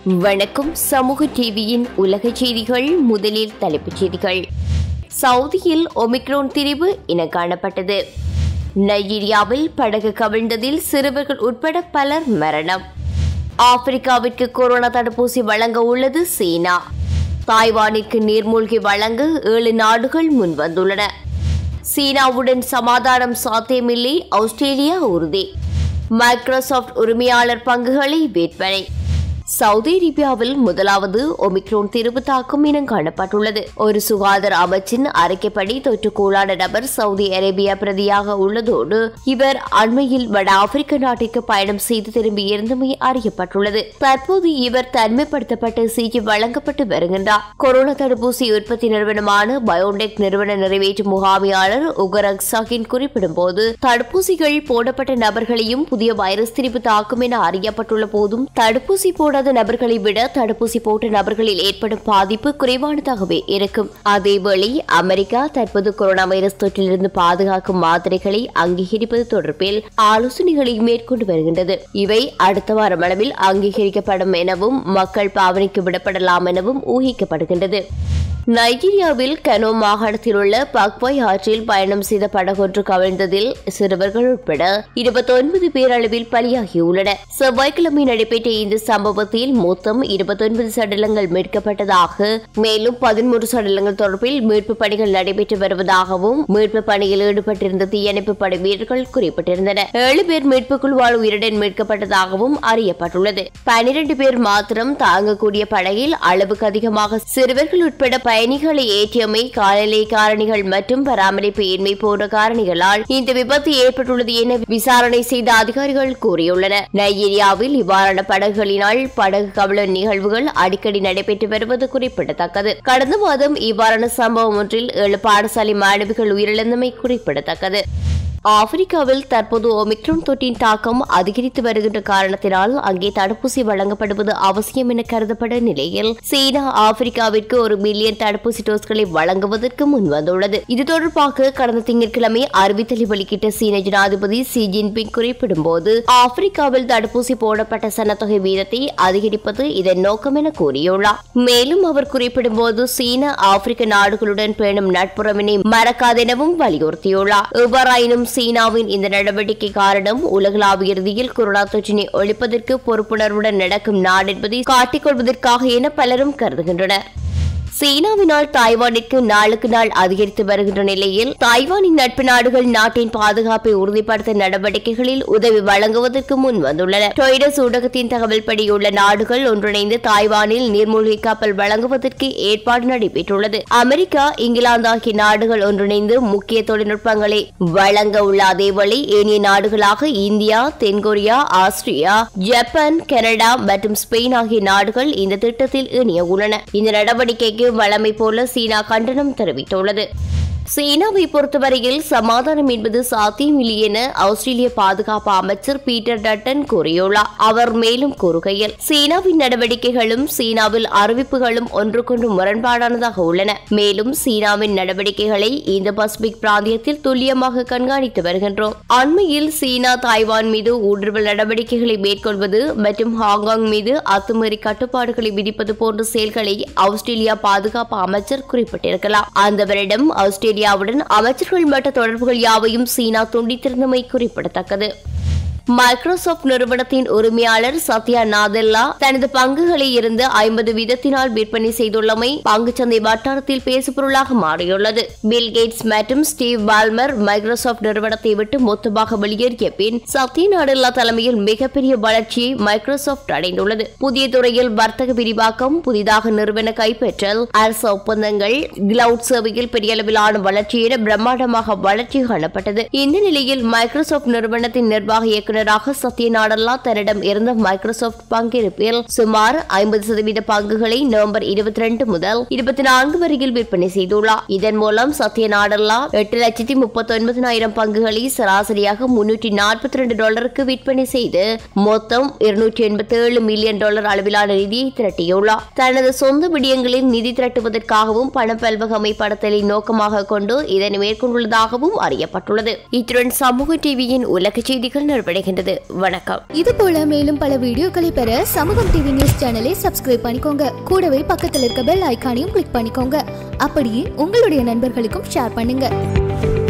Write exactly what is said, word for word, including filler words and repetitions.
வணக்கம். சமூக டிவியின் உலக செய்திகள். முதலில் தலைப்புச் செய்திகள். சவுதியில் ஒமிக்ரோன் திரிவு இன காணப்பட்டது. நைஜீரியாவில் படகு கவிழ்ந்ததில் சிறுவர்கள் உட்பட பலர் மரணம். ஆப்பிரிக்காவிற்கு கொரோனா தடுப்பூசி வழங்க உள்ளது சீனா. தாய்வானிற்கு நீர்மூழ்கி வழங்க ஏழு நாடுகள் முன்வந்துள்ளன. சீனாவுடன் சமாதானம் சாத்தியமில்லை, ஆஸ்திரேலியா உறுதி. மைக்ரோசாப்ட் உரிமையாளர் பங்குகளை விற்பனை. சவுதி அரேபியாவில் முதலாவது ஒமிக்ரோன் திரிவு தாக்கம் இனம் காணப்பட்டுள்ளது. ஒரு சுகாதார அமைச்சின் அறிக்கைப்படி தொற்றுக்கூடான நபர் சவுதி அரேபியா பிரதியாக உள்ளதோடு இவர் அண்மையில் வட ஆப்பிரிக்க நாட்டிற்கு பயணம் செய்து திரும்பியிருந்தமை அறியப்பட்டுள்ளது. தற்போது இவர் தனிமைப்படுத்தப்பட்டு சிகிச்சை வழங்கப்பட்டு வருகின்றார். கொரோனா தடுப்பூசி உற்பத்தி நிறுவனமான பயோடெக் நிறுவன நிறைவேற்றும் முகாமையாளர் உகரக்சாகின் குறிப்பிடும் போது தடுப்பூசிகள் போடப்பட்ட நபர்களையும் புதிய வைரஸ் திரிவு தாக்கும் என அறியப்பட்டுள்ள போதும் தடுப்பூசி போட நபர்களை விட தடுப்பூசி போட்ட நபர்களில் ஏற்படும் பாதிப்பு குறைவானதாகவே இருக்கும். அதேவேளை அமெரிக்கா தற்போது கொரோனா வைரஸ் தொற்றிலிருந்து பாதுகாக்கும் மாத்திரைகளை அங்கீகரிப்பது தொடர்பில் ஆலோசனைகளை மேற்கொண்டு வருகின்றது. இவை அடுத்த வாரம் அளவில் அங்கீகரிக்கப்படும் எனவும் மக்கள் பாவனைக்கு விடப்படலாம் எனவும் ஊகிக்கப்படுகின்றது. நைஜீரியாவில் கனோ மாகாணத்தில் உள்ள பக்வாய் ஆற்றில் பயணம் செய்த படகொன்று கவிழ்ந்ததில் சிறுவர்கள் உட்பட இருபத்தி ஒன்பது பேர் அளவில் பலியாகியுள்ளனர். செவ்வாய்க்கிழமை நடைபெற்ற இந்த சம்பவத்தில் மொத்தம் இருபத்தி ஒன்பது சடலங்கள் மீட்கப்பட்டதாக, மேலும் பதிமூன்று சடலங்கள் தொடர்பில் மீட்பு பணிகள் நடைபெற்று வருவதாகவும் மீட்பு பணியில் ஈடுபட்டிருந்த தீயணைப்பு படை வீரர்கள் குறிப்பிட்டிருந்தனர். ஏழு பேர் மீட்பு குழுவால் உயிருடன் மீட்கப்பட்டதாகவும் அறியப்பட்டுள்ளது. பனிரண்டு பேர் மாத்திரம் தாங்கக்கூடிய படகில் அளவுக்கு அதிகமாக சிறுவர்கள் உட்பட பயணிகளை ஏற்றியமை, காலநிலை காரணிகள் மற்றும் பராமரிப்பு இன்மை போன்ற காரணிகளால் இந்த விபத்து ஏற்பட்டுள்ளது என விசாரணை செய்த அதிகாரிகள் கூறியுள்ளனர். நைஜீரியாவில் இவ்வாறான படகுகளினால் படகு கவிழ நிகழ்வுகள் அடிக்கடி நடைபெற்று வருவது குறிப்பிடத்தக்கது. கடந்த மாதம் இவ்வாறான சம்பவம் ஒன்றில் ஏழு பாடசாலை மாணவிகள் உயிரிழந்தமை குறிப்பிடத்தக்கது. ஆப்பிரிக்காவில் தற்போது ஒமிக்ரோன் தொற்றின் தாக்கம் அதிகரித்து வருகின்ற காரணத்தினால் அங்கே தடுப்பூசி வழங்கப்படுவது அவசியம் என கருதப்பட்ட நிலையில் சீனா ஆப்பிரிக்காவிற்கு ஒரு மில்லியன் தடுப்பூசி டோஸ்களை வழங்குவதற்கு முன்வந்துள்ளது. இது தொடர்பாக கடந்த திங்கட்கிழமை அறிவித்தலை வெளியிட்ட சீன ஜனாதிபதி ஷி ஜின்பிங் குறிப்பிடும் போது ஆப்பிரிக்காவில் தடுப்பூசி போடப்பட்ட சனத்தொகை வீதத்தை அதிகரிப்பது இதன் நோக்கம் என கூறியுள்ளார். மேலும் அவர் குறிப்பிடும் போது சீனா ஆப்பிரிக்க நாடுகளுடன் பேணும் நட்புறவினை மறக்காதெனவும் வலியுறுத்தியுள்ளார். எவ்வாறாயினும் சீனாவின் இந்த நடவடிக்கை காரணம் உலகளாவிய ரீதியில் கொரோனா தொற்றினை ஒழிப்பதற்கு பொறுப்புணர்வுடன் நடக்கும் நாடு என்பதை காட்டிக் கொள்வதற்காக என பலரும் கருதுகின்றனர். சீனாவினால் தாய்வானிற்கு நாளுக்கு நாள் அதிகரித்து வருகின்ற நிலையில் தாய்வானின் நட்பு நாடுகள் நாட்டின் பாதுகாப்பை உறுதிப்படுத்த நடவடிக்கைகளில் உதவி வழங்குவதற்கு முன் வந்துள்ளன. டொய்டஸ் ஊடகத்தின் தகவல்படியுள்ள நாடுகள் ஒன்றிணைந்து தாய்வானில் நீர்மூழ்கி கப்பல் வழங்குவதற்கு ஏற்பாடு நடைபெற்றுள்ளது. அமெரிக்கா, இங்கிலாந்து ஆகிய நாடுகள் ஒன்றிணைந்து முக்கிய தொழில்நுட்பங்களை வழங்க உள்ள அதேவேளை ஏனைய நாடுகளாக இந்தியா, தென்கொரியா, ஆஸ்திரியா, ஜப்பான், கனடா மற்றும் ஸ்பெயின் ஆகிய நாடுகள் இந்த திட்டத்தில் இணைய உள்ளன. இந்த நடவடிக்கைக்கு வழமை போல சீனா கண்டனம் தெரிவித்துள்ளது. சீனாவை பொறுத்தவரையில் சமாதானம் என்பது சாத்தியமில்லை என ஆஸ்திரேலிய பாதுகாப்பு அமைச்சர் பீட்டர் டட்டன் கூறியுள்ளார். அவர் மேலும் கூறுகையில், சீனாவின் நடவடிக்கைகளும் சீனாவில் அறிவிப்புகளும் ஒன்றுக்கொன்று முரண்பாடானதாக உள்ளன. மேலும் சீனாவின் நடவடிக்கைகளை இந்த பசிபிக் பிராந்தியத்தில் துல்லியமாக கண்காணித்து வருகின்றோம். அண்மையில் சீனா தாய்வான் மீது ஊடுருவல் நடவடிக்கைகளை மேற்கொள்வது மற்றும் ஹாங்காங் மீது அத்துமீறி கட்டுப்பாடுகளை விதிப்பது போன்ற செயல்களை ஆஸ்திரேலியா பாதுகாப்பு அமைச்சர் குறிப்பிட்டிருக்கலாம். அந்த வருடம் ஆஸ்திரேலியா இந்தியாவுடன் அமைச்சர்கள் மட்ட தொடர்புகள் யாவையும் சீனா துண்டித்திருந்தமை குறிப்பிடத்தக்கது. மைக்ரோசாப்ட் நிறுவனத்தின் உரிமையாளர் சத்யா நாதெல்லா தனது பங்குகளை இருந்து ஐம்பது வீதத்தினால் விற்பனை செய்துள்ளமை பங்குச்சந்தை வட்டாரத்தில் பேசுபொருளாக மாறியுள்ளது. பில் கேட்ஸ் மற்றும் ஸ்டீவ் பால்மர் மைக்ரோசாப்ட் நிறுவனத்தை விட்டு மொத்தமாக வெளியேறிய பின் சத்யா நாதெல்லா தலைமையில் மிகப்பெரிய வளர்ச்சியை மைக்ரோசாப்ட் அடைந்துள்ளது. புதிய துறையில் வர்த்தக விரிவாக்கம், புதிதாக நிறுவன கைப்பற்றல், அரசு ஒப்பந்தங்கள், கிளவுட் சேவையில் பெரிய அளவிலான வளர்ச்சி என பிரம்மாண்டமாக வளர்ச்சி காணப்பட்டது. இந்த நிலையில் மைக்ரோசாப்ட் நிறுவனத்தின் நிர்வாக இயக்குநர் சத்யா நாடெல்லா தன்னிடம் இருந்த மைக்ரோசாப்ட் பங்கிருப்பில் சுமார் ஐம்பது சதவீத பங்குகளை நவம்பர் இருபத்தி இரண்டு முதல் இருபத்தி நான்கு வரையில் விற்பனை செய்துள்ளார். இதன் மூலம் சத்யா நாடெல்லா எட்டு லட்சத்தி முப்பத்தி ஒன்பதாயிரம் பங்குகளை சராசரியாக முன்னூற்றி நாற்பத்தி இரண்டு டாலருக்கு விற்பனை செய்து மொத்தம் இருநூற்றி எண்பத்தி ஏழு மில்லியன் டாலர் அளவிலான நிதியை திரட்டியுள்ளார். தனது சொந்த விடயங்களில் நிதி திரட்டுவதற்காகவும் பண பல்வகமைப்படுத்தலை நோக்கமாக கொண்டு இதனை மேற்கொண்டுள்ளதாகவும் அறியப்பட்டுள்ளது. இத்துடன் சமூக டிவியின் உலக செய்திகள் நிறைவடைகின்றன. நிறைவடைகின்றது. வணக்கம். இது போல மேலும் பல வீடியோக்களை பெற சமூகம் டிவி நியூஸ் சேனலை சப்ஸ்கிரைப் பண்ணிக்கோங்க. கூடவே பக்கத்தில் இருக்க பெல் ஐகானையும் கிளிக் பண்ணிக்கோங்க. அப்படியே உங்களுடைய நண்பர்களுக்கும் ஷேர் பண்ணுங்க.